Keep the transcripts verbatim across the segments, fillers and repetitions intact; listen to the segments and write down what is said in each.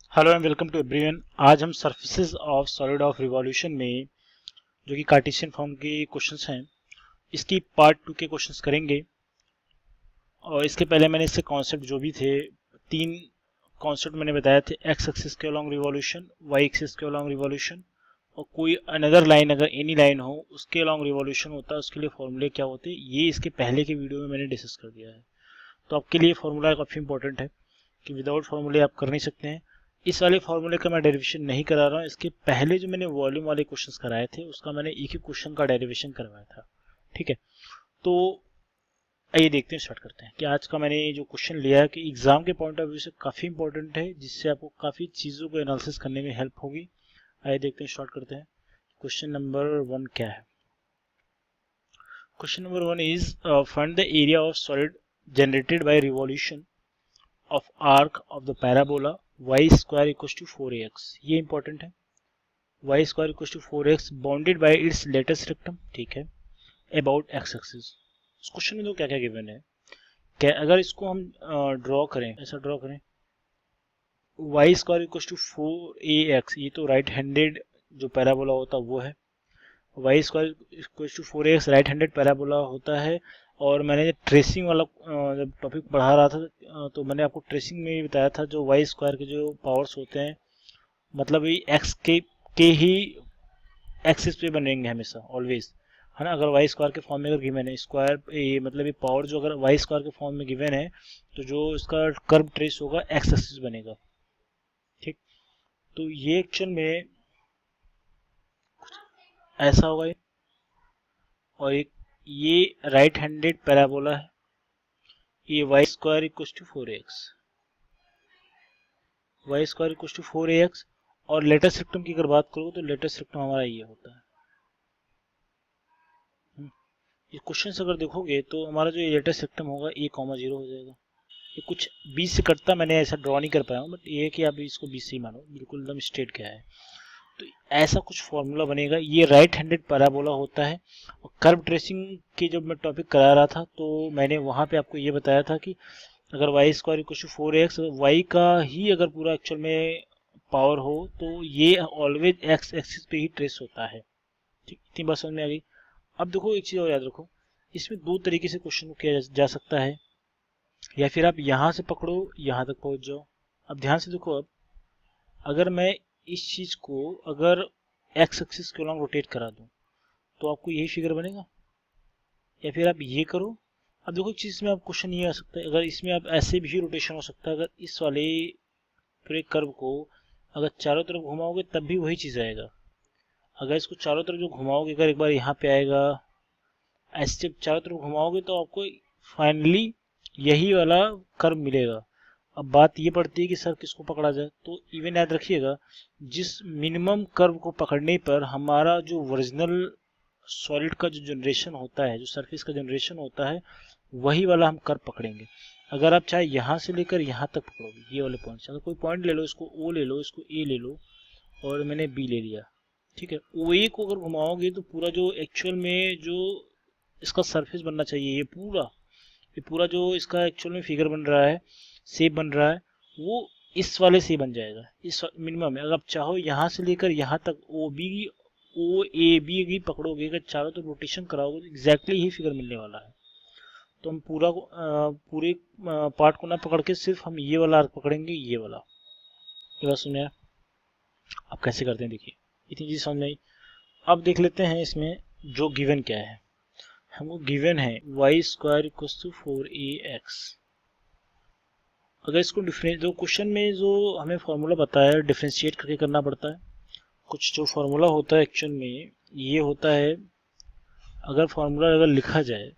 Hello and welcome to everyone. आज हम surfaces of solid of revolution में जो कि कार्टेशियन फॉर्म के क्वेश्चंस हैं इसकी पार्ट टू के क्वेश्चंस करेंगे। और इसके पहले मैंने इससे कॉन्सेप्ट जो भी थे तीन कॉन्सेप्ट मैंने बताए थे, एक्स एक्सिस के अलॉन्ग रिवॉल्यूशन, वाई एक्सिस के अलॉन्ग रिवॉल्यूशन और कोई अनदर लाइन अगर एनी लाइन हो उसके अलॉन्ग रिवॉल्यूशन होता है, उसके लिए फॉर्मूले क्या होते हैं ये इसके पहले के वीडियो में मैंने डिस्कस कर दिया है। तो आपके लिए फॉर्मूला काफ़ी इंपॉर्टेंट है कि विदाउट फॉर्मूले आप कर नहीं सकते हैं। इस वाले फॉर्मूले का मैं डेरिवेशन नहीं करा रहा हूँ। इसके पहले जो मैंने वॉल्यूम वाले क्वेश्चंस कराए थे उसका मैंने एक ही क्वेश्चन का डेरिवेशन करवाया था। ठीक है, तो आइए देखते हैं, स्टार्ट करते हैं कि आज का मैंने जो क्वेश्चन लिया है कि एग्जाम के पॉइंट ऑफ व्यू से काफ़ी इंपॉर्टेंट है, जिससे आपको काफ़ी चीज़ों को एनालिसिस करने में हेल्प होगी। आइए देखते हैं, स्टार्ट करते हैं। क्वेश्चन नंबर वन क्या है? Question number one is find the area of solid generated by revolution of arc of the parabola y square equals to four A X. ये इंपॉर्टेंट है। y square equals to four X bounded by its latest rectum. ठीक है, about x axis. इस question में तो क्या क्या given है, क्या अगर इसको हम ड्रॉ uh, करें, ऐसा ड्रॉ करें y square equals to four A X, ये तो राइट हैंडेड जो पैराबोला होता है वो है। y square equals to four A X right handed parabola होता है। और मैंने ट्रेसिंग वाला जब टॉपिक पढ़ा रहा था तो मैंने आपको ट्रेसिंग में भी बताया था जो वाई स्क्वायर के जो पावर्स होते हैं, मतलब ये एक्स के के ही एक्सिस पे बनेंगे हमेशा, ऑलवेज, है ना। अगर वाई स्क्वायर के फॉर्म में अगर गिवन है स्क्वायर, ये मतलब ये पावर जो अगर वाई स्क्वायर के फॉर्म में गिवन है तो जो इसका कर्व ट्रेस होगा एक्स एक्सिस बनेगा। ठीक, तो ये एक्चुअल में ऐसा होगा। और एक ये राइट हैंडेड पैराबोला है, ये Y square equal to four X, Y square equal to four A X. और लेटेस्ट रेक्टम की अगर बात करूँ तो लेटेस्ट रेक्टम हमारा ये होता है। ये क्वेश्चन अगर देखोगे तो हमारा जो लेटेस्ट रेक्टम होगा ए कॉमा जीरो हो जाएगा। ये कुछ बीस से कटता, मैंने ऐसा ड्रॉ नहीं कर पाया हूँ, बट ये है कि आप इसको बीस से ही मानो, बिल्कुल एकदम स्ट्रेट क्या है। तो ऐसा कुछ फॉर्मूला बनेगा। ये राइट हैंडेड पैराबोला होता है। और कर्व ट्रेसिंग की जब मैं टॉपिक करा रहा था तो मैंने वहाँ पे आपको ये बताया था कि अगर Y square equal to four X, Y का ही अगर पूरा एक्चुअल में पावर हो तो ये ऑलवेज एक्स एक्सिस पे ही ट्रेस होता है। ठीक, इतनी बात समझ में आ गई। अब देखो एक चीज़ और याद रखो, इसमें दो तरीके से क्वेश्चन को किया जा सकता है, या फिर आप यहाँ से पकड़ो यहाँ तक पहुँच जाओ। अब ध्यान से देखो, अब अगर मैं इस चीज़ को अगर एक्स एक्सिस के अलॉन्ग रोटेट करा दूँ तो आपको यही फिगर बनेगा, या फिर आप ये करो। अब देखो एक चीज़ में आप क्वेश्चन ये आ सकता है, अगर इसमें आप ऐसे भी रोटेशन हो सकता है, अगर इस वाले पूरे कर्व को अगर चारों तरफ घुमाओगे तब भी वही चीज़ आएगा। अगर इसको चारों तरफ जो घुमाओगे, अगर एक बार यहाँ पे आएगा, ऐसे जब चारों तरफ घुमाओगे तो आपको फाइनली यही वाला कर्व मिलेगा। अब बात ये पड़ती है कि सर किसको पकड़ा जाए, तो इवन याद रखिएगा जिस मिनिमम कर्व को पकड़ने पर हमारा जो ओरिजिनल सॉलिड का जो जनरेशन होता है, जो सरफेस का जनरेशन होता है, वही वाला हम कर्व पकड़ेंगे। अगर आप चाहे यहाँ से लेकर यहाँ तक पकड़ोगे, ये वाले पॉइंट, अगर कोई पॉइंट ले लो, इसको ओ ले लो, इसको ए ले लो, और मैंने बी ले लिया। ठीक है, ओ ए को अगर घुमाओगे तो पूरा जो एक्चुअल में जो इसका सरफेस बनना चाहिए, ये पूरा ये पूरा जो इसका एक्चुअल में फिगर बन रहा है, शेप बन रहा है, वो इस वाले से बन जाएगा। इस मिनिमम में अगर आप चाहो यहाँ से लेकर यहाँ तक O B O A B भी पकड़ोगे, अगर चारों तो रोटेशन कराओगे तो एग्जैक्टली यही फिगर मिलने वाला है। तो हम पूरा पूरे पार्ट को ना पकड़ के सिर्फ हम ये वाला आर्क पकड़ेंगे, ये वाला। ये बात सुनिए, आप कैसे करते हैं देखिए, इतनी चीज़ समझ में आई। अब देख लेते हैं इसमें जो गिवन क्या है। हमको गिवन है Y square equal to four A X. अगर इसको डिफरेंस जो क्वेश्चन में जो हमें फॉर्मूला बताया है डिफ्रेंशिएट करके करना पड़ता है। कुछ जो फॉर्मूला होता है एक्चुअल में ये होता है, अगर फॉर्मूला अगर लिखा जाए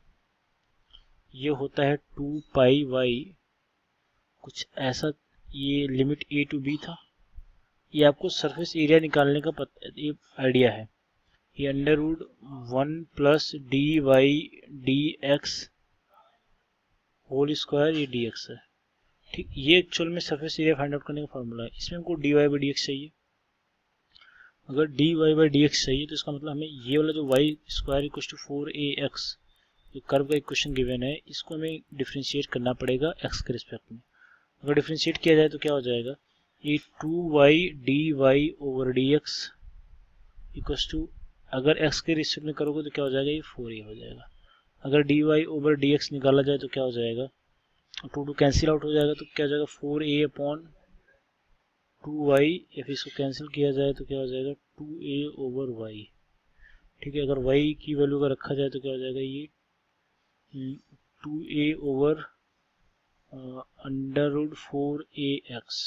ये होता है टू पाई वाई कुछ ऐसा, ये लिमिट ए टू बी था। ये आपको सरफेस एरिया निकालने का पता, ये आइडिया है। ये under root one plus D Y D X whole square, ये डी एक्स है। ठीक, ये एक्चुअल में सरफेस एरिया फाइंड आउट करने का फॉर्मूला है। इसमें हमको D Y by D X चाहिए। अगर D Y by D X चाहिए तो इसका मतलब हमें ये वाला जो Y square equal to four A X जो कर्व का इक्वेशन गिवन है, इसको हमें डिफ्रेंशिएट करना पड़ेगा एक्स के रिस्पेक्ट में। अगर डिफ्रेंशिएट किया जाए तो क्या हो जाएगा, ये two Y D Y over D X equals to, अगर x के रिस्पेक्ट में करोगे तो क्या हो जाएगा, ये फोर ए हो जाएगा। अगर D Y over D X निकाला जाए तो क्या हो जाएगा, टू टू कैंसिल आउट हो जाएगा, तो क्या हो जाएगा four A upon two Y, या फिर इसको कैंसिल किया जाए तो क्या हो जाएगा टू ए ओवर वाई। ठीक है, अगर y की वैल्यू का रखा जाए तो क्या हो जाएगा, ये two A over under root four A X.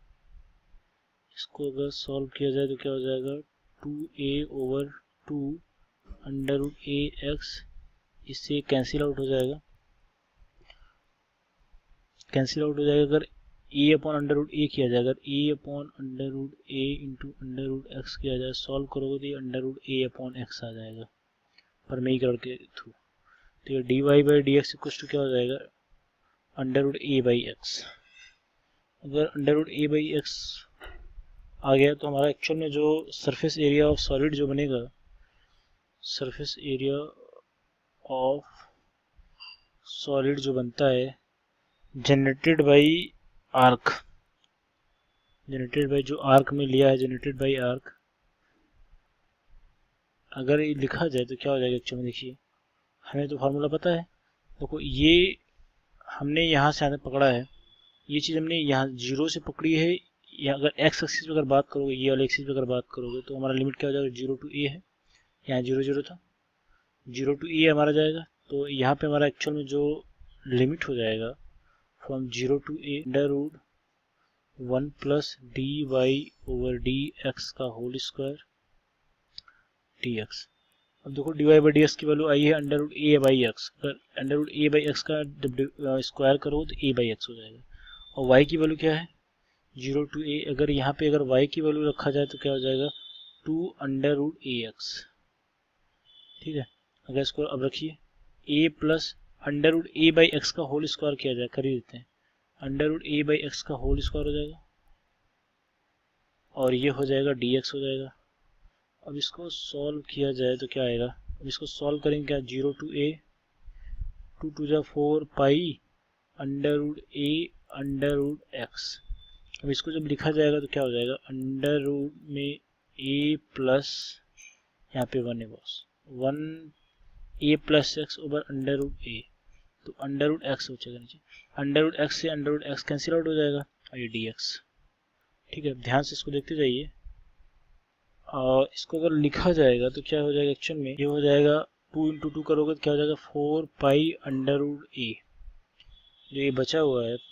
इसको अगर सॉल्व किया जाए तो क्या हो जाएगा two A over two under root A X, इससे कैंसिल आउट हो जाएगा, कैंसिल आउट हो जाएगा। अगर A upon under root A किया जाए, अगर A upon under root A into under root X किया जाए, सॉल्व करोगे तो ये under root A upon X आ जाएगा परमीकरण के थ्रू। तो ये D Y by D X equal to क्या हो जाएगा, under root A by X. अगर under root A by X आ गया तो हमारा एक्चुअल में जो सरफेस एरिया ऑफ सॉलिड जो बनेगा, सरफेस एरिया ऑफ सॉलिड जो बनता है generated by arc, generated by जो आर्क में लिया है, जनरेटेड बाई आर्क, अगर ये लिखा जाए तो क्या हो जाएगा एक्चुअल में, देखिए हमें तो फार्मूला पता है। देखो ये हमने यहाँ से आने पकड़ा है, ये चीज़ हमने यहाँ जीरो से पकड़ी है, या अगर एक्स एक्सिस पे अगर बात करोगे, ये वाले एक्सिस पे अगर बात करोगे तो हमारा लिमिट क्या हो जाएगा, जीरो टू ए है, यहाँ जीरो जीरो था, जीरो टू ए हमारा जाएगा। तो यहाँ पे हमारा एक्चुअल में जो लिमिट हो जाएगा from zero to A under root one plus D Y over D X का होल स्क्वायर डी एक्स। अब देखो D Y by D X की वैल्यू आई है under root A by X, अगर under root A by X का square करो तो ए बाई एक्स हो जाएगा। और वाई की वैल्यू क्या है, जीरो टू ए, अगर यहाँ पे अगर वाई की वैल्यू रखा जाए तो क्या हो जाएगा two under root A X. ठीक है, अगर इसको अब रखिए A plus under root A by X का होल स्क्वायर किया जाए, कर ही देते हैं, under root A by X का होल स्क्वायर हो जाएगा, और ये हो जाएगा डी एक्स हो जाएगा। अब इसको सॉल्व किया जाए तो क्या आएगा, अब इसको सॉल्व करेंगे क्या, zero to a, two two जा four pi under root a under root x. अब इसको जब लिखा जाएगा तो क्या हो जाएगा, अंडर रूट में ए प्लस, यहाँ पे वन है boss, one a plus x over under root a, तो अंडर रूट एक्स हो जाएगा नीचे, अंडर रूट एक्स से under root x cancel out हो जाएगा, और ये डी एक्स। ठीक है, ध्यान से इसको देखते जाइए। और इसको अगर लिखा जाएगा तो क्या हो जाएगा एक्चुअल में, ये हो जाएगा टू इंटू टू करोगे तो क्या हो जाएगा four pi under root a, जो ये बचा हुआ है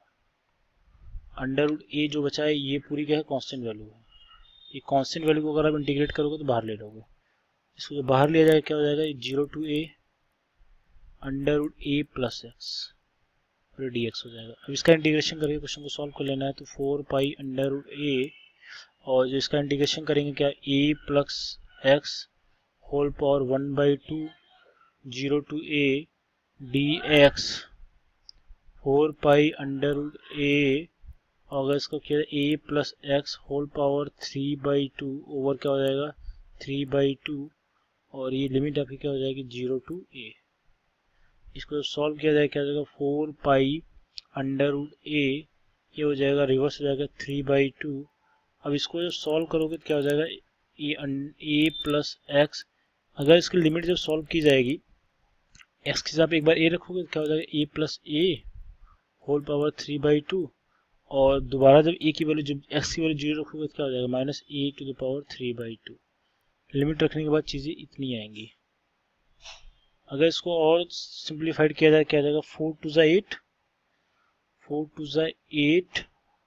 अंडर रूट ए जो बचा है, ये पूरी क्या है कांस्टेंट वैल्यू है। ये कांस्टेंट वैल्यू को अगर आप इंटीग्रेट करोगे तो बाहर ले लोगे, इसको जब बाहर लिया जाएगा क्या हो जाएगा, zero to A under root a plus x और डी एक्स हो जाएगा। अब इसका इंटीग्रेशन करके क्वेश्चन को सॉल्व कर लेना है, तो four pi under root a, और जो इसका इंटीग्रेशन करेंगे क्या, a plus x whole power one by two zero to a d x four pi under root a, और अगर इसको किया a plus x whole power three by two over क्या हो जाएगा थ्री बाई टू, और ये लिमिट आपकी क्या हो जाएगी जीरो टू ए। इसको सॉल्व किया जाए क्या हो जाएगा four pi under root a, ये हो जाएगा रिवर्स हो जाएगा थ्री बाई टू। अब इसको जब सॉल्व करोगे तो क्या हो जाएगा ए प्लस एक्स, अगर इसकी लिमिट जब सॉल्व की जाएगी एक्स के हिसाब एक बार ए रखोगे तो क्या हो जाएगा a plus a whole power three by two, और दोबारा जब ए की वैल्यू जब एक्स की वैल्यू जीरो रखोगे तो क्या हो जाएगा minus a to the power three by two. Limit रखने के बाद चीज़ें इतनी आएंगी। अगर इसको और सिंप्लीफाइड किया जाए क्या जाएगा फोर टू ज़ा एट, फोर टू ज़ा eight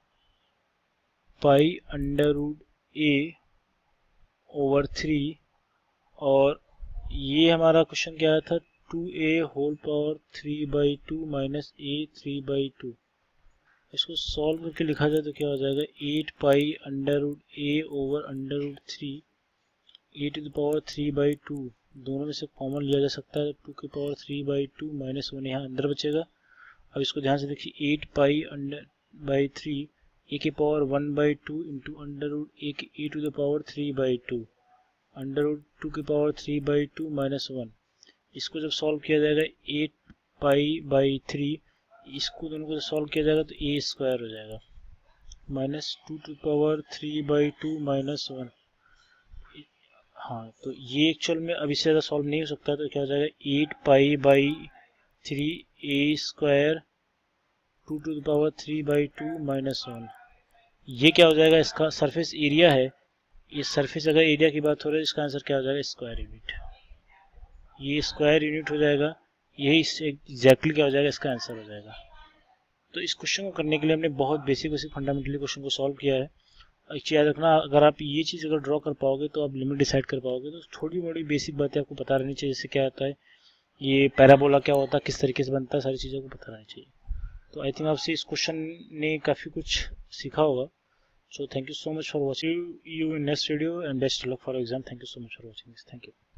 pi under root a over three, और ये हमारा क्वेश्चन क्या आया था two a whole power three by two minus a three by two. इसको सॉल्व करके लिखा जाए तो क्या हो जाएगा eight pi under root a over under root three, a to the power three by two, दोनों में से कॉमन लिया जा सकता है, टू की power three by two minus one यहाँ अंदर बचेगा। अब इसको ध्यान से देखिए eight pi under by three, a की power one by two into under root a की a to the power three by two, under root two की power three by two minus one. इसको जब सॉल्व किया जाएगा eight pi by three, इसको दोनों को सॉल्व किया जाएगा तो ए स्क्वायर हो जाएगा, minus two to power three by two minus one. हाँ, तो ये एक्चुअल में अब इससे ज़्यादा सॉल्व नहीं हो सकता, तो क्या हो जाएगा eight pi by three a square two to the power three by two minus one. ये क्या हो जाएगा, इसका सरफेस एरिया है, ये सरफेस अगर एरिया की बात हो रही है इसका आंसर क्या हो जाएगा स्क्वायर यूनिट। ये स्क्वायर यूनिट हो जाएगा, यही एग्जैक्टली क्या हो जाएगा इसका आंसर हो जाएगा। तो इस क्वेश्चन को करने के लिए हमने बहुत बेसिक बेसिक फंडामेंटली क्वेश्चन को सॉल्व किया है। एक चीज़ याद रखना, अगर आप ये चीज़ अगर ड्रॉ कर पाओगे तो आप लिमिट डिसाइड कर पाओगे। तो थोड़ी मोड़ी बेसिक बातें आपको पता रहनी चाहिए, जैसे क्या होता है ये पैराबोला क्या होता है, किस तरीके से बनता है, सारी चीज़ों को पता रहनी चाहिए। तो आई थिंक आपसे इस क्वेश्चन ने काफ़ी कुछ सीखा होगा। So thank you so much for watching you in next video and best luck for exam. Thank you so much for watching this. Thank you.